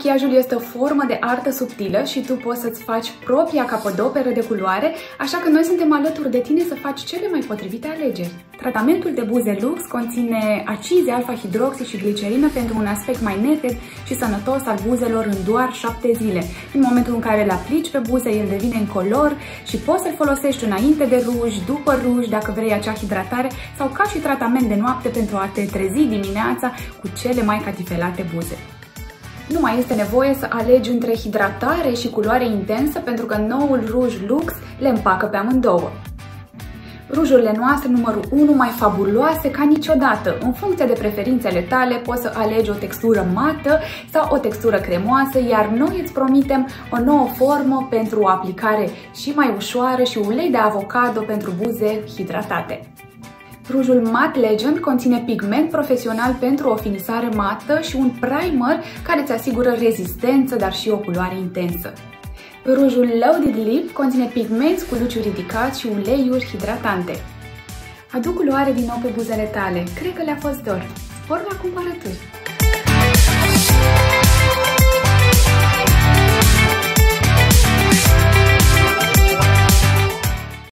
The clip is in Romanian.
machiajul este o formă de artă subtilă și tu poți să-ți faci propria capodoperă de culoare, așa că noi suntem alături de tine să faci cele mai potrivite alegeri. Tratamentul de buze Lux conține acizi alfa-hidroxi și glicerină pentru un aspect mai neted și sănătos al buzelor în doar 7 zile. În momentul în care îl aplici pe buze, el devine incolor și poți să-l folosești înainte de ruj, după ruj, dacă vrei acea hidratare, sau ca și tratament de noapte pentru a te trezi dimineața cu cele mai catifelate buze. Nu mai este nevoie să alegi între hidratare și culoare intensă, pentru că noul ruj Lux le împacă pe amândouă. Rujurile noastre numărul 1 mai fabuloase ca niciodată. În funcție de preferințele tale poți să alegi o textură mată sau o textură cremoasă, iar noi îți promitem o nouă formă pentru o aplicare și mai ușoară și ulei de avocado pentru buze hidratate. Rujul Matte Legend conține pigment profesional pentru o finisare mată și un primer care îți asigură rezistență, dar și o culoare intensă. Rujul Loaded Lip conține pigmenți cu luciu ridicat și uleiuri hidratante. Adu culoare din nou pe buzele tale, cred că le-a fost dor. Spor la cumpărături!